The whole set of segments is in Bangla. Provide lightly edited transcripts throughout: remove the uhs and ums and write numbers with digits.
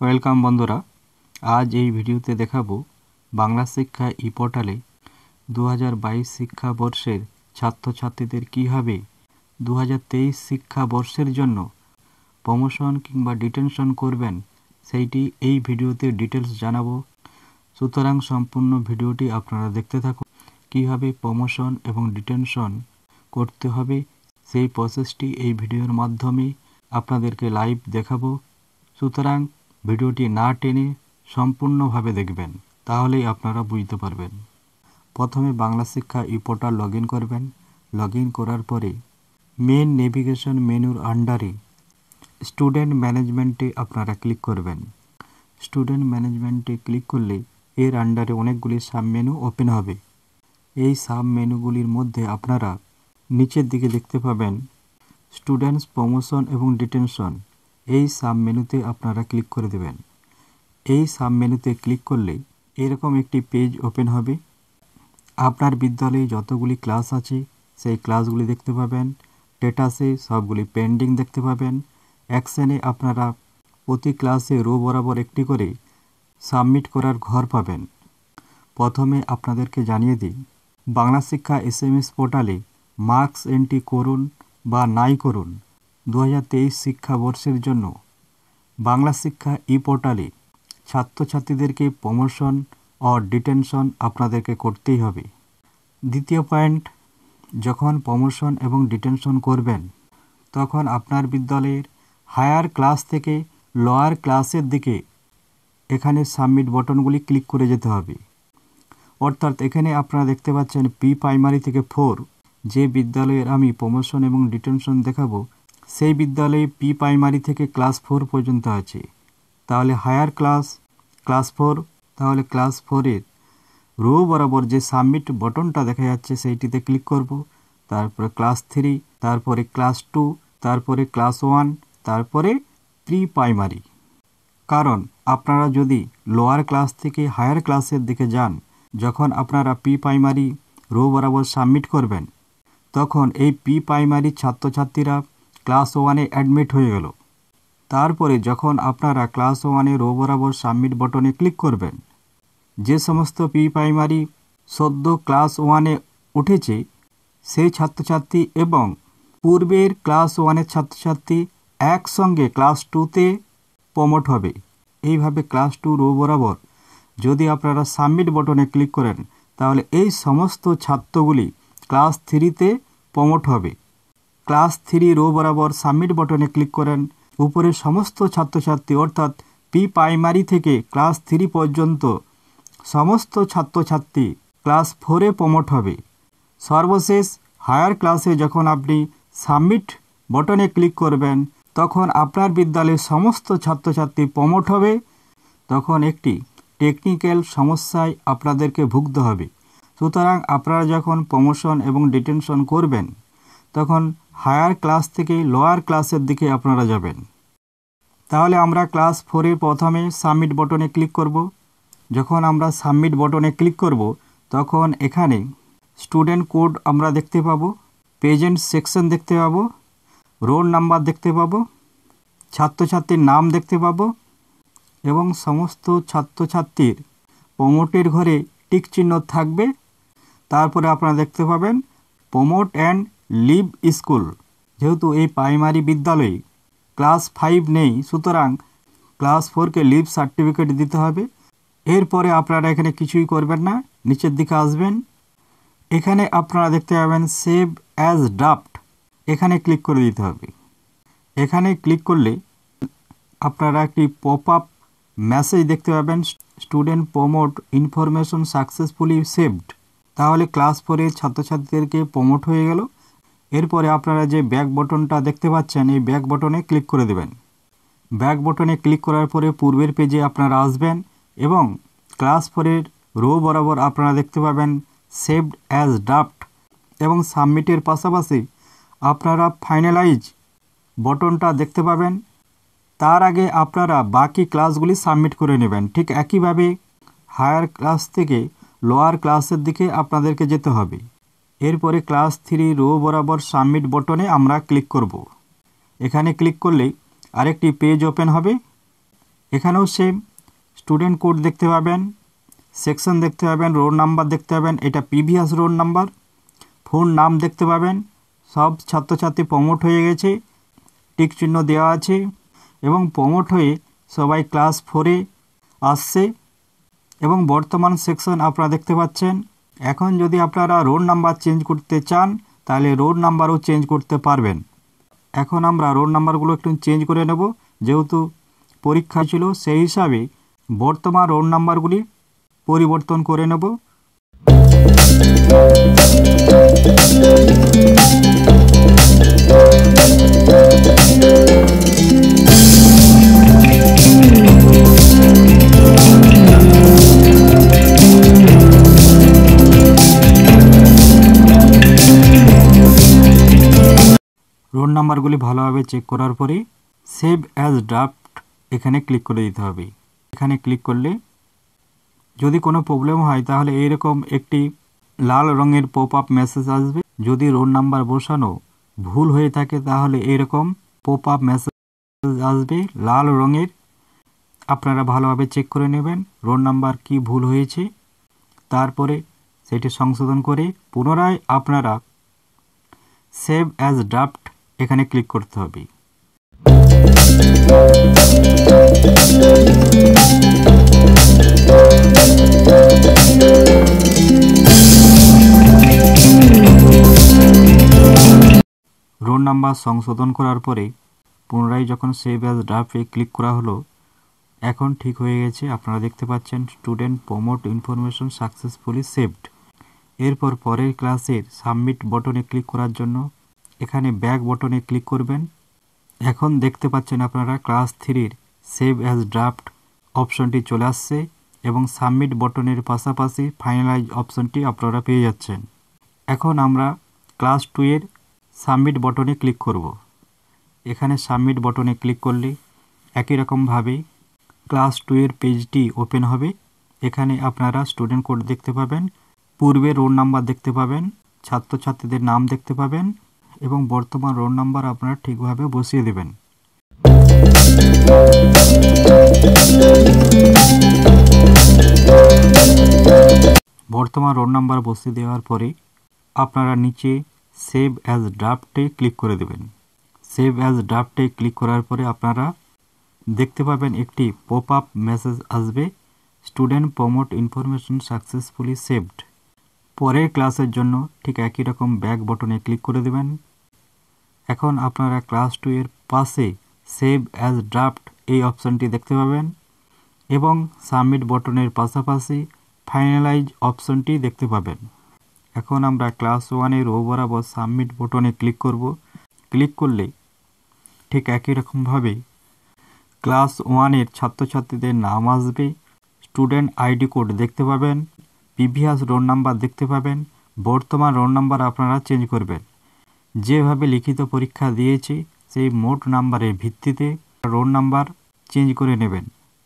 ওয়েলকাম বন্ধুরা, আজ এই ভিডিওতে দেখাবো বাংলা শিক্ষা ই পোর্টালে 2022 শিক্ষাবর্ষের ছাত্রছাত্রীদের কীভাবে 2023 শিক্ষাবর্ষের জন্য প্রমোশন কিংবা ডিটেনশন করবেন সেইটি এই ভিডিওতে ডিটেলস জানাবো। সুতরাং সম্পূর্ণ ভিডিওটি আপনারা দেখতে থাকুন। কীভাবে প্রমোশন এবং ডিটেনশন করতে হবে সেই প্রসেসটি এই ভিডিওর মাধ্যমে আপনাদেরকে লাইভ দেখাবো। সুতরাং ভিডিওটি না টেনে সম্পূর্ণভাবে দেখবেন, তাহলেই আপনারা বুঝতে পারবেন। প্রথমে Bangla Shiksha e portal log in করবেন। লগ ইন করার পরে মেন নেভিগেশন মেনুর আন্ডারে স্টুডেন্ট ম্যানেজমেন্টে আপনারা ক্লিক করবেন। স্টুডেন্ট ম্যানেজমেন্টে ক্লিক করলে এর আন্ডারে অনেকগুলি সাব মেনু ওপেন হবে। এই সাব মেনুগুলির মধ্যে আপনারা নিচের দিকে দেখতে পাবেন স্টুডেন্টস প্রমোশন এবং ডিটেনশন। এই সাব মেনুতে আপনারা ক্লিক করে দেবেন। এই সাব মেনুতে ক্লিক করলে এরকম একটি পেজ ওপেন হবে। আপনার বিদ্যালয়ে যতগুলি ক্লাস আছে সেই ক্লাসগুলি দেখতে পাবেন। স্ট্যাটাসে সবগুলি পেন্ডিং দেখতে পাবেন। অ্যাকশনে আপনারা প্রতি ক্লাসে রো বরাবর একটি করে সাবমিট করার ঘর পাবেন। প্রথমে আপনাদেরকে জানিয়ে দিই, বাংলা শিক্ষা SMS পোর্টালে মার্কস এন্ট্রি করুন বা নাই করুন 2023 শিক্ষাবর্ষের জন্য বাংলা শিক্ষা ই পোর্টালে ছাত্রছাত্রীদেরকে প্রমোশন ও ডিটেনশন আপনাদেরকে করতেই হবে। দ্বিতীয় পয়েন্ট, যখন প্রমোশন এবং ডিটেনশন করবেন তখন আপনার বিদ্যালয়ের হায়ার ক্লাস থেকে লোয়ার ক্লাসের দিকে এখানে সাবমিট বটনগুলি ক্লিক করে যেতে হবে। অর্থাৎ এখানে আপনারা দেখতে পাচ্ছেন প্রাইমারি থেকে 4 যে বিদ্যালয়ের আমি প্রমোশন এবং ডিটেনশন দেখাবো সেই বিদ্যালয়ে প্রাইমারি থেকে ক্লাস 4 পর্যন্ত আছে। তাহলে হায়ার ক্লাস 4, তাহলে ক্লাস 4-এর রো বরাবর যে সাবমিট বটনটা দেখা যাচ্ছে সেইটিতে ক্লিক করব। তারপরে ক্লাস 3, তারপরে ক্লাস 2, তারপরে ক্লাস 1, তারপরে প্রাইমারি। কারণ আপনারা যদি লোয়ার ক্লাস থেকে হায়ার ক্লাসের দিকে যান, যখন আপনারা প্রাইমারি রো বরাবর সাবমিট করবেন তখন এই প্রাইমারি ছাত্রছাত্রীরা ক্লাস 1-এ অ্যাডমিট হয়ে গেল। তারপরে যখন আপনারা ক্লাস 1-এ রো বরাবর সাবমিট বটনে ক্লিক করবেন, যে সমস্ত প্রাইমারি সদ্য ক্লাস 1-এ উঠেছে সেই ছাত্রছাত্রী এবং পূর্বের ক্লাস 1-এর ছাত্রছাত্রী একসঙ্গে ক্লাস 2-তে প্রমোট হবে। এইভাবে ক্লাস 2 রো বরাবর যদি আপনারা সাবমিট বটনে ক্লিক করেন তাহলে এই সমস্ত ছাত্রগুলি ক্লাস 3-তে প্রমোট হবে। ক্লাস 3 রো বরাবর সাবমিট বটনে ক্লিক করেন, উপরে সমস্ত ছাত্রছাত্রী অর্থাৎ প্রাইমারি থেকে ক্লাস 3 পর্যন্ত সমস্ত ছাত্রছাত্রী ক্লাস 4-এ প্রমোট হবে। সর্বশেষ হায়ার ক্লাসে যখন আপনি সাবমিট বটনে ক্লিক করবেন তখন আপনার বিদ্যালয়ের সমস্ত ছাত্রছাত্রী প্রমোট হবে। তখন একটি টেকনিক্যাল সমস্যায় আপনাদেরকে ভুগতে হবে। সুতরাং আপনারা যখন প্রমোশন এবং ডিটেনশন করবেন তখন হায়ার ক্লাস থেকে লোয়ার ক্লাসের দিকে আপনারা যাবেন। তাহলে আমরা ক্লাস 4-এ প্রথমে সাবমিট বটনে ক্লিক করব। যখন আমরা সাবমিট বটনে ক্লিক করব তখন এখানে স্টুডেন্ট কোড আমরা দেখতে পাবো, প্রেজেন্ট সেকশন দেখতে পাবো, রোল নাম্বার দেখতে পাবো, ছাত্রছাত্রীর নাম দেখতে পাবো এবং সমস্ত ছাত্রছাত্রীর প্রমোটের ঘরে টিক চিহ্ন থাকবে। তারপরে আপনারা দেখতে পাবেন প্রমোট অ্যান্ড লিভ স্কুল। যেহেতু এই প্রাইমারি বিদ্যালয়ে ক্লাস 5 নেই, সুতরাং ক্লাস 4-কে লিভ সার্টিফিকেট দিতে হবে। এরপরে আপনারা এখানে কিছুই করবেন না, নিচের দিকে আসবেন। এখানে আপনারা দেখতে পাবেন সেভ অ্যাজ ড্রাফট, এখানে ক্লিক করে দিতে হবে। এখানে ক্লিক করলে আপনারা একটি পপ আপ মেসেজ দেখতে পাবেন, student promote information successfully saved. তাহলে ক্লাস 4-এর ছাত্রছাত্রীদেরকে প্রমোট হয়ে গেল। এরপরে আপনারা যে ব্যাক বটনটা দেখতে পাচ্ছেন এই ব্যাক বটনে ক্লিক করে দেবেন। ব্যাক বটনে ক্লিক করার পরে পূর্বের পেজে আপনারা আসবেন এবং ক্লাস 4-এর রো বরাবর আপনারা দেখতে পাবেন সেভড অ্যাজ ড্রাফট এবং সাবমিটের পাশাপাশি আপনারা ফাইনালাইজ বটনটা দেখতে পাবেন। তার আগে আপনারা বাকি ক্লাসগুলি সাবমিট করে নেবেন। ঠিক একইভাবে হায়ার ক্লাস থেকে লোয়ার ক্লাসের দিকে আপনাদেরকে যেতে হবে। এরপরে ক্লাস 3 রো বরাবর সাবমিট বটনে আমরা ক্লিক করব। এখানে ক্লিক করলেই আরেকটি পেজ ওপেন হবে। এখানেও সেম স্টুডেন্ট কোড দেখতে পাবেন, সেকশন দেখতে পাবেন, রোল নাম্বার দেখতে পাবেন, এটা প্রিভিয়াস রোল নাম্বার, ফোন নাম দেখতে পাবেন। সব ছাত্রছাত্রী প্রমোট হয়ে গেছে, টিক চিহ্ন দেওয়া আছে এবং প্রমোট হয়ে সবাই ক্লাস 4-এ আসছে এবং বর্তমান সেকশন আপনারা দেখতে পাচ্ছেন। এখন যদি আপনারা রোল নাম্বার চেঞ্জ করতে চান তাহলে রোল নাম্বারও চেঞ্জ করতে পারবেন। এখন আমরা রোল নাম্বারগুলো একটু চেঞ্জ করে নেব, যেহেতু পরীক্ষা ছিল সেই হিসাবে বর্তমান রোল নাম্বারগুলি পরিবর্তন করে নেব। রোল নাম্বারগুলি ভালোভাবে চেক করার পরে সেভ অ্যাজ ড্রাফট এখানে ক্লিক করে দিতে হবে। এখানে ক্লিক করলে যদি কোনো প্রবলেম হয় তাহলে এইরকম একটি লাল রঙের পপ আপ মেসেজ আসবে। যদি রোল নাম্বার বসানো ভুল হয়ে থাকে তাহলে এইরকম পপ আপ মেসেজ আসবে লাল রঙের। আপনারা ভালোভাবে চেক করে নেবেন রোল নাম্বার কি ভুল হয়েছে, তারপরে সেটি সংশোধন করে পুনরায় আপনারা সেভ অ্যাজ ড্রাফট এখানে ক্লিক করতে হবে। রোল নাম্বার সংশোধন করার পরে পুনরায় যখন সেভ অ্যাজ ড্রাফটে ক্লিক করা হলো, এখন ঠিক হয়ে গেছে। আপনারা দেখতে পাচ্ছেন student promote information successfully saved. এরপর পরের ক্লাসের সাবমিট বটনে ক্লিক করার জন্য এখানে ব্যাক বটনে ক্লিক করবেন। এখন দেখতে পাচ্ছেন আপনারা ক্লাস 3-এর সেভ অ্যাজ ড্রাফট অপশনটি চলে আসছে এবং সাবমিট বটনের পাশাপাশি ফাইনালাইজ অপশনটি আপনারা পেয়ে যাচ্ছেন। এখন আমরা ক্লাস 2-এর সাবমিট বটনে ক্লিক করব। এখানে সাবমিট বটনে ক্লিক করলে একই রকমভাবে ক্লাস 2-এর পেজটি ওপেন হবে। এখানে আপনারা স্টুডেন্ট কোড দেখতে পাবেন, পূর্বে রোল নাম্বার দেখতে পাবেন, ছাত্রছাত্রীদের নাম দেখতে পাবেন এবং বর্তমান রোল নাম্বার আপনারা ঠিকভাবে বসিয়ে দেবেন। বর্তমান রোল নাম্বার বসিয়ে দেওয়ার পরে আপনারা নিচে সেভ অ্যাজ ড্রাফটে ক্লিক করে দেবেন। সেভ অ্যাজ ড্রাফটে ক্লিক করার পরে আপনারা দেখতে পাবেন একটি পপ আপ মেসেজ আসবে, student promote information successfully saved. পরের ক্লাসের জন্য ঠিক একই রকম ব্যাক বটনে ক্লিক করে দেবেন। এখন আপনারা ক্লাস 2-এর পাশে সেভ অ্যাজ ড্রাফট এই অপশানটি দেখতে পাবেন এবং সাবমিট বটনের পাশাপাশি ফাইনালাইজ অপশনটি দেখতে পাবেন। এখন আমরা ক্লাস 1-এর রো বরাবর সাবমিট বটনে ক্লিক করব। ক্লিক করলে ঠিক একই রকমভাবে ক্লাস 1-এর ছাত্রছাত্রীদের নাম আসবে, স্টুডেন্ট আইডি কোড দেখতে পাবেন, প্রিভিয়াস রোল নাম্বার দেখতে পাবেন। বর্তমান রোল নাম্বার আপনারা চেঞ্জ করবেন। যেভাবে লিখিত পরীক্ষা দিয়েছে সেই মোট নাম্বারের ভিত্তিতে রোল নাম্বার চেঞ্জ করে নেবেন।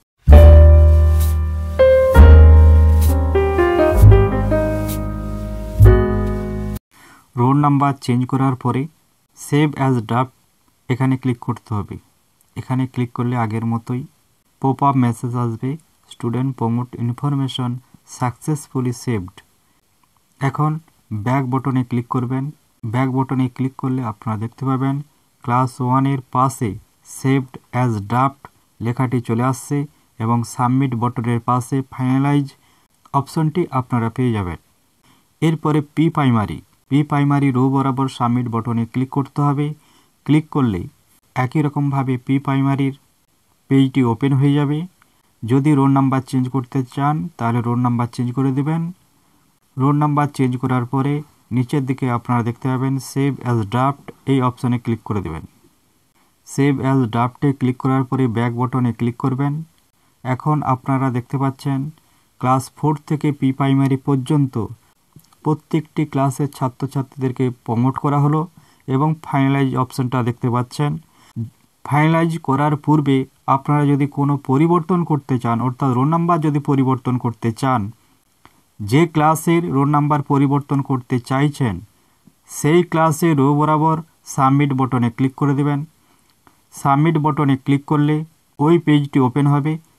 রোল নাম্বার চেঞ্জ করার পরে সেভ অ্যাজ ড্রাফট এখানে ক্লিক করতে হবে। এখানে ক্লিক করলে আগের মতোই পপ আপ মেসেজ আসবে, student promote information successfully saved. এখন ব্যাক বটনে ক্লিক করবেন। ব্যাক বটনে ক্লিক করলে আপনারা দেখতে পাবেন ক্লাস 1-এর পাশে সেভড অ্যাজ ড্রাফট লেখাটি চলে আসছে এবং সাবমিট বটনের পাশে ফাইনালাইজ অপশনটি আপনারা পেয়ে যাবেন। এরপরে পি প্রাইমারি রো বরাবর সাবমিট বটনে ক্লিক করতে হবে। ক্লিক করলে একই রকমভাবে পি প্রাইমারির পেজটি ওপেন হয়ে যাবে। যদি রোল নাম্বার চেঞ্জ করতে চান তাহলে রোল নাম্বার চেঞ্জ করে দেবেন। রোল নাম্বার চেঞ্জ করার পরে নিচের দিকে আপনারা দেখতে পাবেন সেভ অ্যাজ ড্রাফট এই অপশনে ক্লিক করে দেবেন। সেভ অ্যাজ ড্রাফটে ক্লিক করার পরে ব্যাক বটনে ক্লিক করবেন। এখন আপনারা দেখতে পাচ্ছেন ক্লাস 4 থেকে পি প্রাইমারি পর্যন্ত প্রত্যেকটি ক্লাসের ছাত্রছাত্রীদেরকে প্রমোট করা হলো এবং ফাইনালাইজ অপশনটা দেখতে পাচ্ছেন। ফাইনালাইজ করার পূর্বে আপনারা যদি কোনো পরিবর্তন করতে চান, অর্থাৎ রোল নাম্বার যদি পরিবর্তন করতে চান, যে ক্লাসের রোল নাম্বার পরিবর্তন করতে চাইছেন সেই ক্লাসে রো বরাবর সাবমিট বটনে ক্লিক করে দেবেন। সাবমিট বটনে ক্লিক করলে ওই পেজটি ওপেন হবে।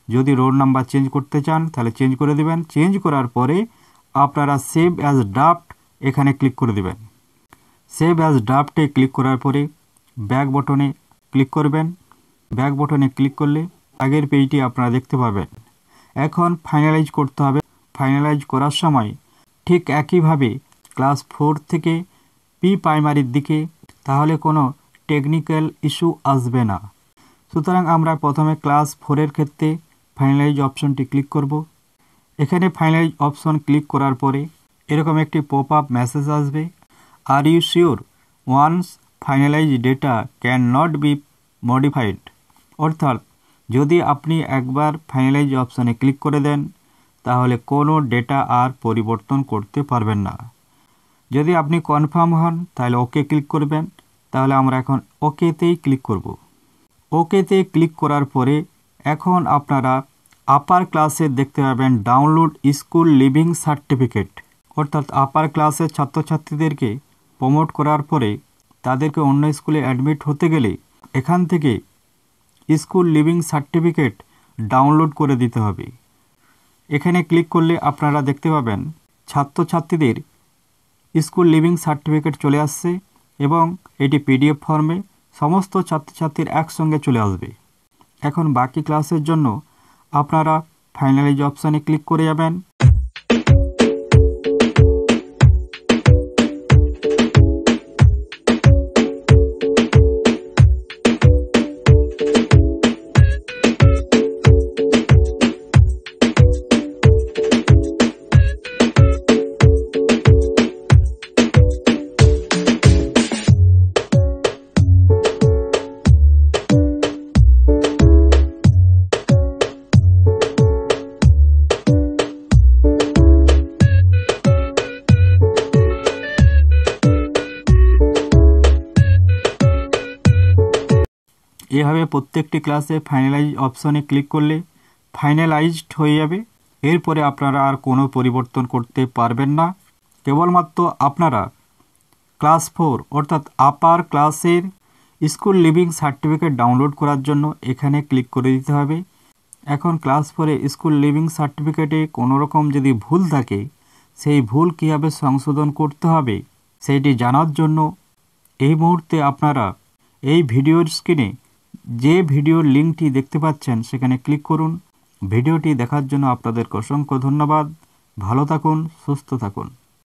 যদি রোল নাম্বার চেঞ্জ করতে চান তাহলে চেঞ্জ করে দেবেন। চেঞ্জ করার পরে আপনারা সেভ অ্যাজ ড্রাফট এখানে ক্লিক করে দেবেন। সেভ অ্যাজ ড্রাফটে ক্লিক করার পরে ব্যাক বটনে ক্লিক করবেন। ব্যাক বটনে ক্লিক করলে আগের পেজটি আপনারা দেখতে পাবেন। এখন ফাইনালাইজ করতে হবে। ফাইনালাইজ করার সময় ঠিক একইভাবে ক্লাস 4 থেকে পি প্রাইমারির দিকে, তাহলে কোনো টেকনিক্যাল ইস্যু আসবে না। সুতরাং আমরা প্রথমে ক্লাস 4-এর ক্ষেত্রে ফাইনালাইজ অপশনটি ক্লিক করব। এখানে ফাইনালাইজ অপশন ক্লিক করার পরে এরকম একটি পপ আপ মেসেজ আসবে, are you sure once finalize data can not be modified. অর্থাৎ যদি আপনি একবার ফাইনালাইজ অপশনে ক্লিক করে দেন তাহলে কোনো ডেটা আর পরিবর্তন করতে পারবেন না। যদি আপনি কনফার্ম হন তাহলে ওকে ক্লিক করবেন। তাহলে আমরা এখন ওকেতেই ক্লিক করব। ওকেতে ক্লিক করার পরে এখন আপনারা আপার ক্লাসে দেখতে পাবেন ডাউনলোড স্কুল লিভিং সার্টিফিকেট। অর্থাৎ আপার ক্লাসের ছাত্রছাত্রীদেরকে প্রমোট করার পরে তাদেরকে অন্য স্কুলে অ্যাডমিট হতে গেলে এখান থেকে স্কুল লিভিং সার্টিফিকেট ডাউনলোড করে দিতে হবে। এখানে ক্লিক করলে আপনারা দেখতে পাবেন ছাত্রছাত্রীদের স্কুল লিভিং সার্টিফিকেট চলে আসছে এবং এটি পিডিএফ ফর্মে সমস্ত ছাত্রছাত্রীর একসঙ্গে চলে আসবে। এখন বাকি ক্লাসের জন্য আপনারা ফাইনালাইজ অপশানে ক্লিক করে যাবেন। এভাবে প্রত্যেকটি ক্লাসে ফাইনালাইজ অপশনে ক্লিক করলে ফাইনালাইজড হয়ে যাবে। এরপরে আপনারা আর কোনো পরিবর্তন করতে পারবেন না। কেবলমাত্র আপনারা ক্লাস 4 অর্থাৎ আপার ক্লাসের স্কুল লিভিং সার্টিফিকেট ডাউনলোড করার জন্য এখানে ক্লিক করে দিতে হবে। এখন ক্লাস 4-এ স্কুল লিভিং সার্টিফিকেটে কোনো রকম যদি ভুল থাকে সেই ভুল কীভাবে সংশোধন করতে হবে সেইটি জানার জন্য এই মুহূর্তে আপনারা এই ভিডিওর স্ক্রিনে যে ভিডিওর লিঙ্কটি দেখতে পাচ্ছেন সেখানে ক্লিক করুন। ভিডিওটি দেখার জন্য আপনাদেরকে অসংখ্য ধন্যবাদ। ভালো থাকুন, সুস্থ থাকুন।